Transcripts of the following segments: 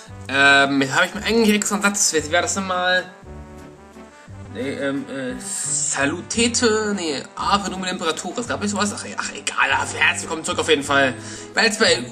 Jetzt habe ich mir eigentlich extra einen Satz. Wie war das nochmal? Salutete, Ave Numen Imperatoris. Gab es sowas? Ach, egal, herzlich willkommen zurück auf jeden Fall. Ich war jetzt bei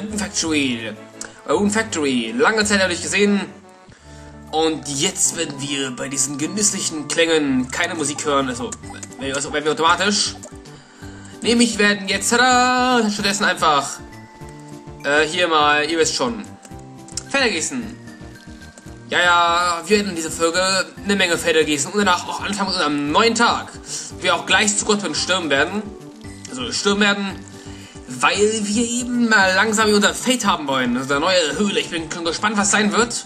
Rune Factory. Lange Zeit habe ich gesehen. Und jetzt werden wir bei diesen genüsslichen Klängen keine Musik hören. Also, wenn wir automatisch. Nämlich werden jetzt, tada, stattdessen einfach, hier mal, ihr wisst schon, Felder gießen. Ja, wir werden in dieser Folge eine Menge Felder gießen und danach auch anfangen mit unserem neuen Tag. Wir auch gleich zu Gott stürmen werden. Weil wir eben mal langsam unser Feld haben wollen. Unsere neue Höhle. Ich bin gespannt, was sein wird.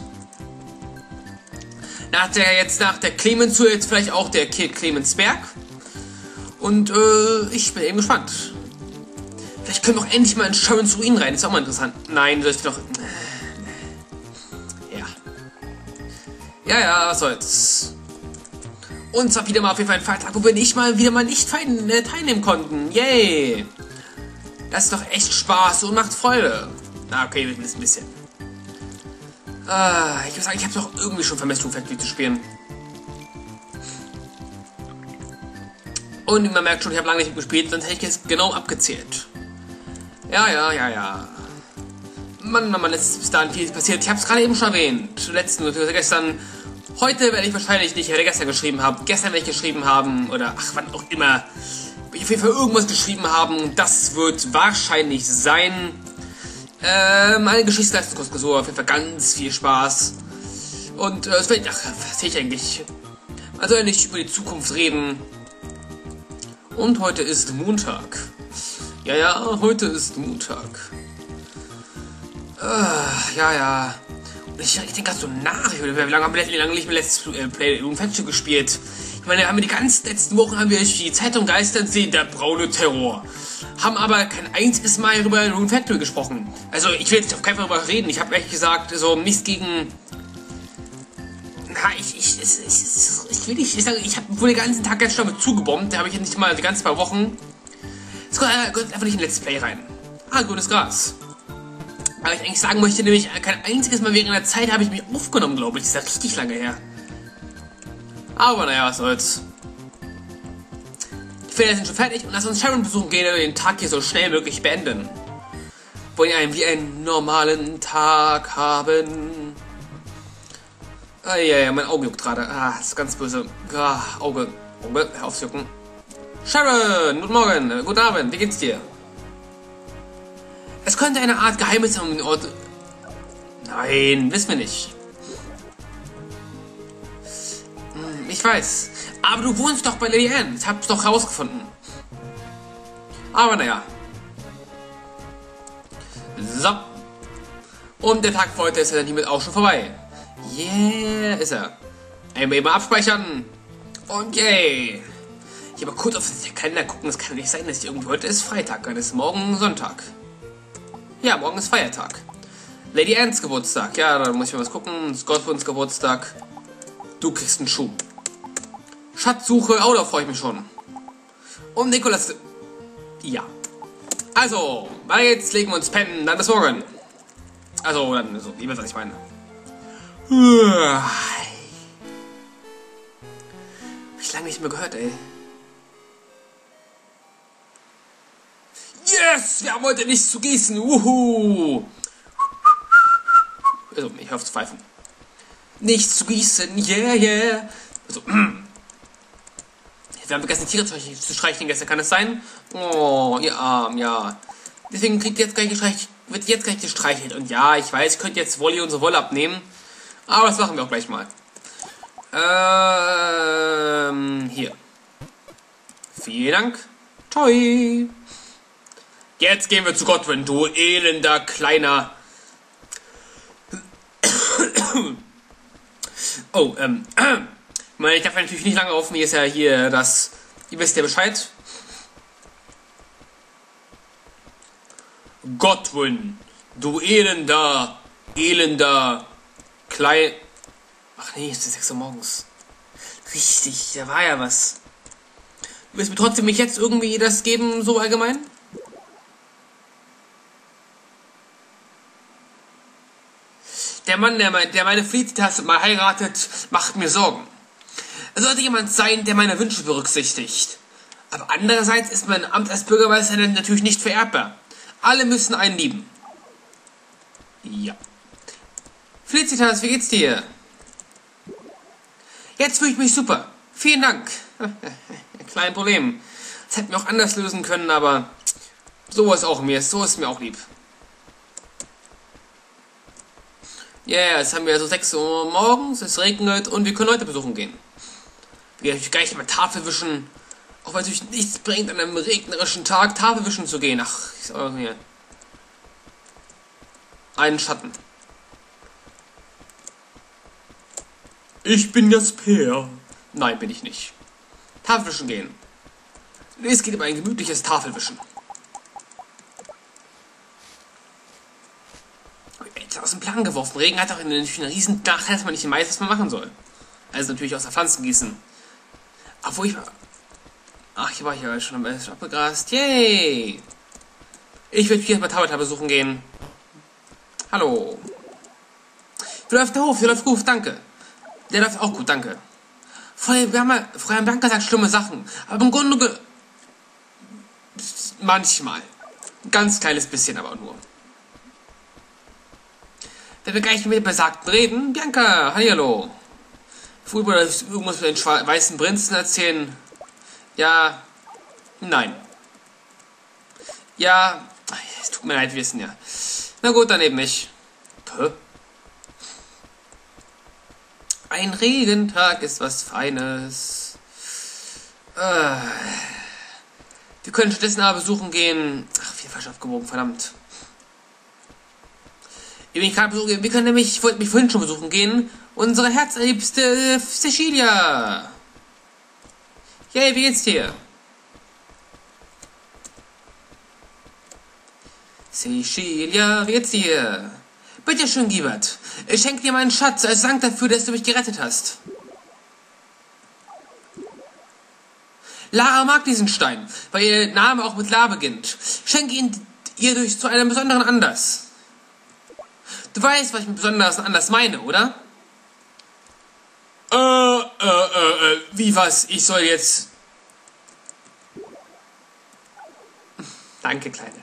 Nach der Clemens jetzt vielleicht auch der Clemensberg. Und ich bin eben gespannt. Vielleicht können wir auch endlich mal in Sharons Ruin rein. Ist auch mal interessant. Nein, soll ich doch. Ja, was soll's. Und es war wieder mal auf jeden Fall ein Feiertag, wo wir wieder mal nicht teilnehmen konnten. Yay! Das ist doch echt Spaß und macht Freude. Okay, ein bisschen. Ich muss sagen, ich habe doch irgendwie schon vermisst, Rune Factory zu spielen. Und man merkt schon, ich habe lange nicht gespielt, sonst hätte ich es genau abgezählt. Ja. Mann, es ist bis dahin viel passiert. Ich habe es gerade eben schon erwähnt. Gestern. Heute werde ich wahrscheinlich nicht, ich gestern geschrieben haben. Gestern werde ich geschrieben haben. Oder ach, wann auch immer. Ich auf jeden Fall irgendwas geschrieben haben. Das wird wahrscheinlich sein. Meine Geschichtsleistungskurs gesucht. Auf jeden Fall ganz viel Spaß. Und was sehe ich eigentlich? Also nicht über die Zukunft reden. Und heute ist Montag. Ja, heute ist Montag. Ja. Und ich denke gerade so nach. Wie lange haben wir nicht mehr Let's Play Rune Factory gespielt? Ich meine, die ganzen letzten Wochen haben wir durch die Zeitung geistern sehen, der braune Terror. Haben aber kein einziges Mal über Rune Factory gesprochen. Also, ich will jetzt auf keinen Fall darüber reden. Ich habe ehrlich gesagt, so nichts gegen. Ich will nicht sagen, ich habe wohl den ganzen Tag jetzt schon mit zugebombt. Da habe ich jetzt nicht mal die ganzen paar Wochen. Es kommt einfach nicht in Let's Play rein. Gutes Gras. Aber ich eigentlich sagen möchte, nämlich kein einziges Mal während der Zeit habe ich mich aufgenommen, glaube ich. Das ist ja richtig lange her. Aber naja, was soll's. Die Felder sind schon fertig und lass uns Sharon besuchen gehen und den Tag hier so schnell möglich beenden. Wollen wir wie einen normalen Tag haben. Ja, mein Auge juckt gerade. Das ist ganz böse. Auge, hör auf zu jucken. Sharon, guten Morgen, guten Abend, wie geht's dir? Es könnte eine Art Geheimnis um den Ort. Nein, wissen wir nicht. Ich weiß. Aber du wohnst doch bei Lady Anne. Ich hab's doch rausgefunden. Aber naja. So. Und der Tag für heute ist ja dann hiermit auch schon vorbei. Yeah, ist er. Einmal eben abspeichern. Und yay. Ich aber kurz auf den Kalender gucken. Es kann nicht sein, dass irgendwie heute ist Freitag. Dann ist morgen Sonntag. Ja, morgen ist Feiertag. Lady Annes Geburtstag. Ja, da muss ich mal was gucken. Scottwinds Geburtstag. Du kriegst einen Schuh. Schatzsuche. Da freue ich mich schon. Und Nikolas. Ja. Also, jetzt legen wir uns pennen. Dann bis morgen. Also, dann so. Ihr wisst, was ich meine. Hab ich lange nicht mehr gehört, ey. Yes! Wir haben heute nichts zu gießen. Wuhu! Also, ich hoffe zu pfeifen. Nichts zu gießen. Yeah. Also, wir haben vergessen, die Tiere zu streicheln gestern. Kann es sein? Oh, ihr Arm, ja. Deswegen wird jetzt gleich gestreichelt. Und ja, ich weiß, ich könnte jetzt Wolli unsere Wolle abnehmen. Aber das machen wir auch gleich mal. Hier. Vielen Dank. Toi. Jetzt gehen wir zu Godwin, du elender kleiner. Oh, ich darf natürlich nicht lange auf mir, ist ja hier das. Ihr wisst ja Bescheid. Godwin, du elender klein. Ach nee, es ist 6 Uhr morgens. Richtig, da war ja was. Du willst mir trotzdem mich jetzt irgendwie das geben, so allgemein? Der Mann, der meine Felicitas mal heiratet, macht mir Sorgen. Es sollte jemand sein, der meine Wünsche berücksichtigt. Aber andererseits ist mein Amt als Bürgermeister natürlich nicht vererbbar. Alle müssen einen lieben. Ja. Felicitas, wie geht's dir? Jetzt fühle ich mich super. Vielen Dank. Kein Problem. Das hätten wir auch anders lösen können, aber so ist mir auch lieb. Ja, yeah, jetzt haben wir so 6 Uhr morgens, es regnet und wir können Leute besuchen gehen. Wir können gleich mal Tafel wischen, auch weil es natürlich nichts bringt, an einem regnerischen Tag Tafel wischen zu gehen. Ach, ist auch hier. Einen Schatten. Ich bin Jasper. Nein, bin ich nicht. Tafelwischen gehen. Es geht um ein gemütliches Tafelwischen. Jetzt aus dem Plan geworfen. Regen hat auch einen riesen Nachteil, dass man nicht weiß, was man machen soll. Also natürlich aus der Pflanzen gießen. Obwohl ich... Ach, hier war ich ja schon abgegrast. Yay! Ich würde hier bei Tabata besuchen gehen. Hallo. Wie läuft der Hof? Wie läuft gut? Danke. Der läuft auch gut, danke. Fräulein Bianca sagt schlimme Sachen. Aber im Grunde... Manchmal. Ein ganz kleines bisschen aber nur. Wenn wir gleich mit dem Besagten reden. Bianca, hallo. Fußball oder irgendwas mit den weißen Prinzen erzählen. Ja. Nein. Ja. Es tut mir leid, wir wissen ja. Na gut, dann eben nicht. Puh. Ein Regentag ist was Feines. Wir können stattdessen aber besuchen gehen. Ach, viel falsch aufgewogen, verdammt. Wir können nämlich, ich wollte mich vorhin schon besuchen gehen, unsere herzliebste Cecilia. Yay, wie geht's dir? Cecilia, wie geht's dir? Bitte schön, Gibert. Ich schenke dir meinen Schatz als Dank dafür, dass du mich gerettet hast. Lara mag diesen Stein, weil ihr Name auch mit La beginnt. Schenke ihn ihr zu einem besonderen Anlass. Du weißt, was ich mit besonders anders meine, oder? Wie was? Ich soll jetzt... Danke, Kleine.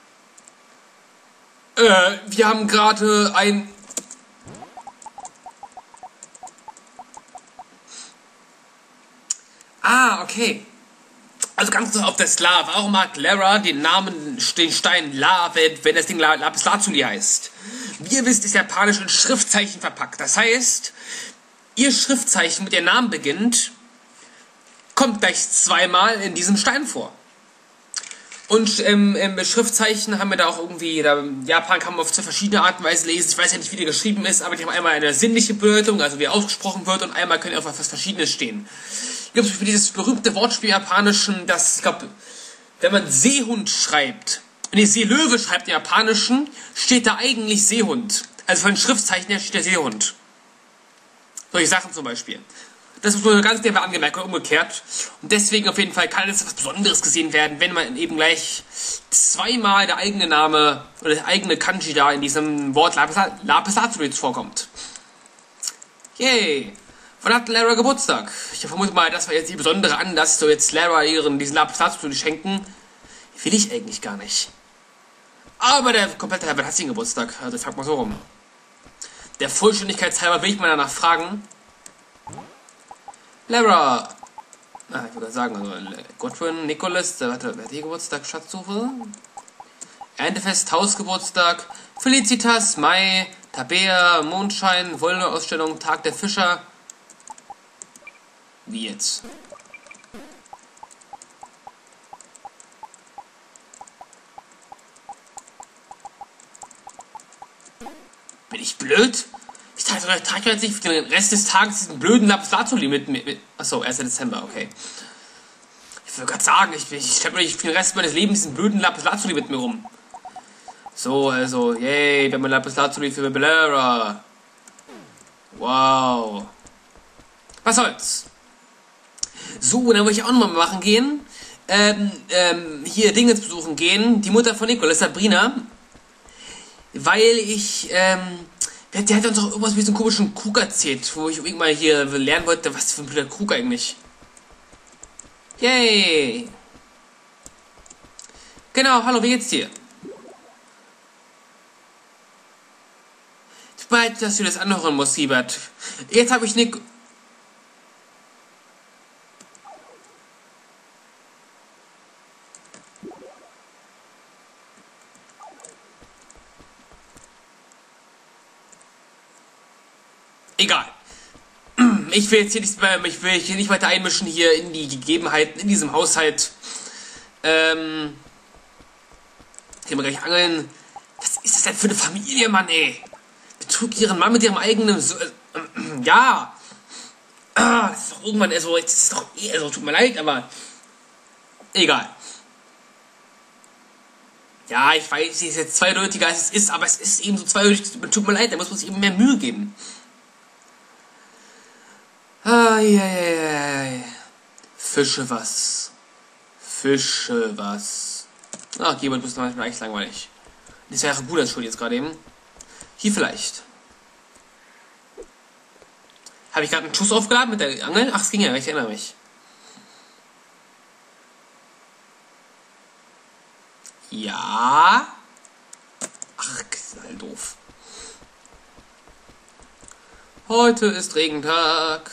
Wir haben gerade ein... Ah, okay. Also ganz kurz auf das La. Warum mag Lara den Stein La, wenn das Ding Lapis Lazuli heißt? Wie ihr wisst, ist Japanisch in Schriftzeichen verpackt. Das heißt, ihr Schriftzeichen mit ihrem Namen beginnt, kommt gleich zweimal in diesem Stein vor. Und Schriftzeichen haben wir da auch irgendwie, in Japan kann man auf 2 verschiedene Arten und Weise lesen. Ich weiß ja nicht, wie der geschrieben ist, aber die haben einmal eine sinnliche Bedeutung, also wie er ausgesprochen wird, und einmal können auf etwas Verschiedenes stehen. Ich glaube, für dieses berühmte Wortspiel Japanischen, das, ich glaube, wenn man Seehund schreibt, wenn ihr Seelöwe schreibt im Japanischen, steht da eigentlich Seehund. Also von den Schriftzeichen her steht der Seehund. Solche Sachen zum Beispiel. Das muss nur ganz clever angemerkt und umgekehrt. Und deswegen auf jeden Fall kann es etwas Besonderes gesehen werden, wenn man eben gleich zweimal der eigene Name oder der eigene Kanji da in diesem Wort Lapis Lazuli vorkommt. Yay! Wann hat Lara Geburtstag? Ich vermute mal, das war jetzt die besondere Anlass, so jetzt Lara diesen Lapis Lazuli schenken. Will ich eigentlich gar nicht. Aber der komplette Herbert hat den Geburtstag, also frag mal so rum. Der Vollständigkeitshalber will ich mal danach fragen. Lara. Ich würde sagen, also Godwin, Nicholas, wer hat die Geburtstag? Schatzsuche. Erntefest, Hausgeburtstag. Felicitas, Mai, Tabea, Mondschein, Wollneausstellung, Tag der Fischer. Wie jetzt? Bin ich blöd? Ich trage jetzt nicht für den Rest des Tages diesen blöden Lapis Lazuli mit. Achso, 1. Dezember, okay. Ich will gerade sagen, ich schleppe mir nicht für den Rest meines Lebens diesen blöden Lapis Lazuli mit mir rum. So, also, yay, wir haben ein Lapis Lazuli für Lara. Wow. Was soll's? So, dann wollte ich auch nochmal machen gehen. Hier Dingens besuchen gehen. Die Mutter von Nicolas, Sabrina. Weil ich, Der hat uns auch irgendwas wie so einen komischen Krug erzählt, wo ich irgendwann hier lernen wollte, was für ein blöder Krug eigentlich. Yay! Genau, hallo, wie geht's dir? Tut mir leid, dass du das anhören musst, Siebert. Jetzt habe ich Nick. Egal. Ich will jetzt hier ich will hier nicht weiter einmischen hier in die Gegebenheiten in diesem Haushalt. Hier mal gleich angeln. Was ist das denn für eine Familie, Mann, ey? Betrug ihren Mann mit ihrem eigenen ja. Das ist doch irgendwann, also, jetzt ist es doch also, tut mir leid, aber egal. Ja, ich weiß, es ist jetzt zweideutiger als es ist, aber es ist eben so zweideutig, tut mir leid, da muss man sich eben mehr Mühe geben. Eieiei. Fische was. Fische was. Ach, jemand muss manchmal echt langweilig. Das wäre gut als Schuld jetzt gerade eben. Hier vielleicht. Habe ich gerade einen Schuss aufgeladen mit der Angel? Ach, es ging ja, ich erinnere mich. Ja. Ach, knall doof. Heute ist Regentag.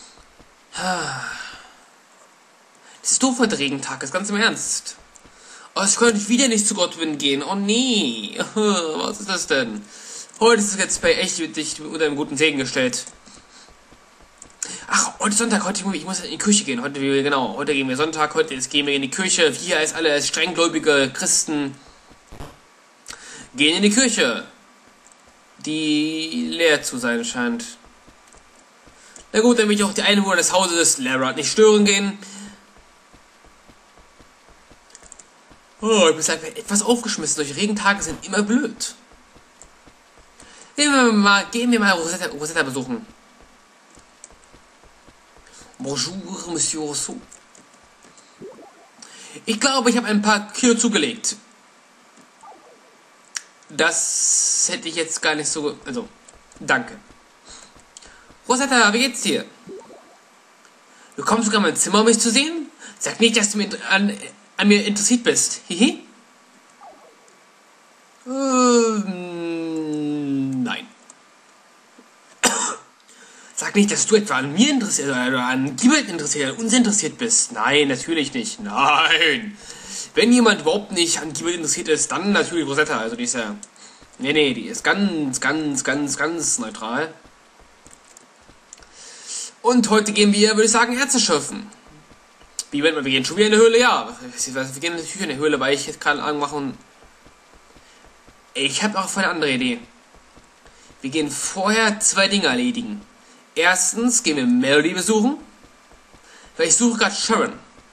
Das ist doof, heute Regentag ist, ganz im Ernst. Oh, ich könnte wieder nicht zu Godwin gehen. Oh nee. Was ist das denn? Heute ist das Let's Play echt dich unter einem guten Segen gestellt. Ach, heute ist Sonntag, heute ich muss in die Kirche gehen. Heute gehen wir Sonntag, heute gehen wir in die Kirche. Wir als strenggläubige Christen gehen in die Kirche, die leer zu sein scheint. Na gut, dann will ich auch die Einwohner des Hauses Larrard nicht stören gehen. Oh, ich bin einfach etwas aufgeschmissen. Solche Regentage sind immer blöd. Gehen wir mal Rosetta besuchen. Bonjour, Monsieur Rousseau. Ich glaube, ich habe ein paar Kilo zugelegt. Das hätte ich jetzt gar nicht so... Also, danke. Rosetta, wie geht's dir? Du kommst sogar in mein Zimmer, um mich zu sehen? Sag nicht, dass du an mir interessiert bist. Hihi? Nein. Sag nicht, dass du etwa an mir interessiert oder an Gibbet interessiert, an uns interessiert bist. Nein, natürlich nicht. Nein. Wenn jemand überhaupt nicht an Gibbet interessiert ist, dann natürlich Rosetta. Also die ist ja... Nee, die ist ganz neutral. Und heute gehen wir, würde ich sagen, Erze schürfen. Wie wenn wir gehen schon wieder in eine Höhle, ja. Wir gehen natürlich in eine Höhle, weil ich jetzt keine Ahnung machen. Ich habe auch eine andere Idee. Wir gehen vorher 2 Dinge erledigen. Erstens gehen wir Melody besuchen. Weil ich suche gerade Sharon.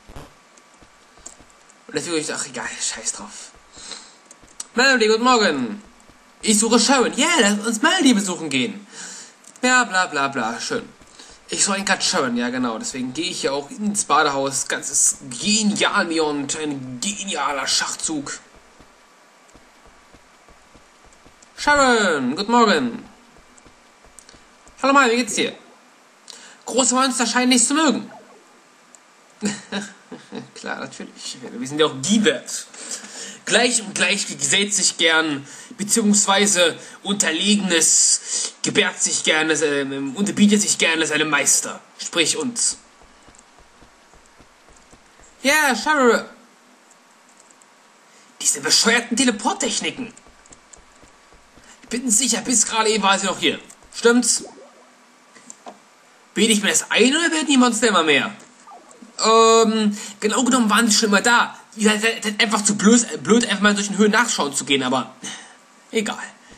Und deswegen ich ach egal, scheiß drauf. Melody, guten Morgen. Ich suche Sharon. Ja, yeah, lass uns Melody besuchen gehen. Ja, bla bla bla, schön. Ich soll ihn gerade Sharon, ja genau. Deswegen gehe ich ja auch ins Badehaus. Ganzes genial mir und ein genialer Schachzug. Sharon, guten Morgen. Hallo Mal, wie geht's dir? Große Monster scheinen nicht zu mögen. Klar, natürlich. Wir sind ja auch Gibbet. Gleich und gleich gesellt sich gern, beziehungsweise Unterlegenes gebärt sich gerne, unterbietet sich gerne seinem Meister. Sprich uns. Ja, Sharon. Diese bescheuerten Teleporttechniken. Ich bin sicher, bis gerade eben war sie noch hier. Stimmt's? Bilde ich mir das ein oder werden die Monster immer mehr? Genau genommen waren sie schon immer da. Ihr seid einfach zu blöd, einfach mal durch den Höhen nachschauen zu gehen, aber egal.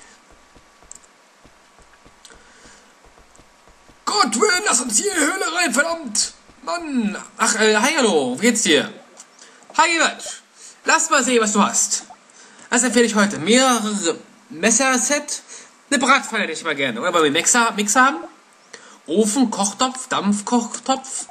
Godwin, lass uns hier in die Höhle rein, verdammt! Mann! Ach, hi, hallo, wie geht's dir? Hi, Gibbet! Lass mal sehen, was du hast. Was empfehle ich heute? Mehrere Messerset? Eine Bratpfanne hätte ich mal gerne. Oder wollen wir Mixer haben? Ofen, Kochtopf, Dampfkochtopf?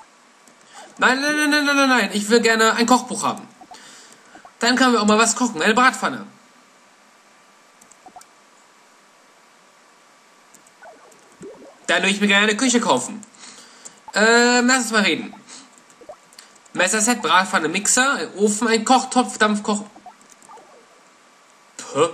Nein. Ich will gerne ein Kochbuch haben. Dann können wir auch mal was kochen. Eine Bratpfanne. Dann würde ich mir gerne eine Küche kaufen. Lass uns mal reden. Messerset, Bratpfanne, Mixer, ein Ofen, ein Kochtopf, Dampfkoch. Puh.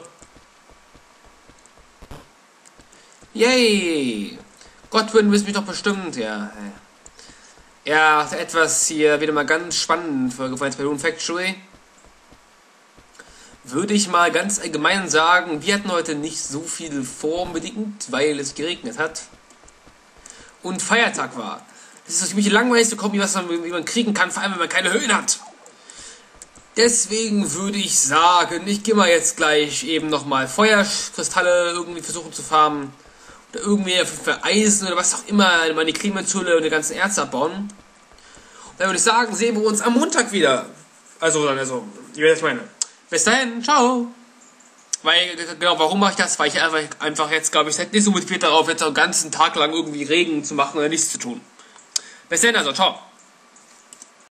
Yay! Gott würden mich doch bestimmt, ja. Ja, etwas hier wieder mal ganz spannend für Gefallen bei Balloon Factory. Würde ich mal ganz allgemein sagen, wir hatten heute nicht so viel vor unbedingt, weil es geregnet hat. Und Feiertag war. Das ist das ziemlich langweiligste Kombi, wie man kriegen kann, vor allem wenn man keine Höhen hat. Deswegen würde ich sagen, ich gehe mal jetzt gleich eben nochmal Feuerkristalle irgendwie versuchen zu farmen. Oder irgendwie für Eisen oder was auch immer, meine Klimazülle und die ganzen Erze abbauen. Und dann würde ich sagen, sehen wir uns am Montag wieder. Also, ihr wisst, was ich meine. Bis dahin, ciao. Weil, genau, warum mache ich das? Weil ich einfach jetzt, glaube ich, nicht so motiviert darauf, jetzt den ganzen Tag lang irgendwie Regen zu machen oder nichts zu tun. Bis dann, also, ciao.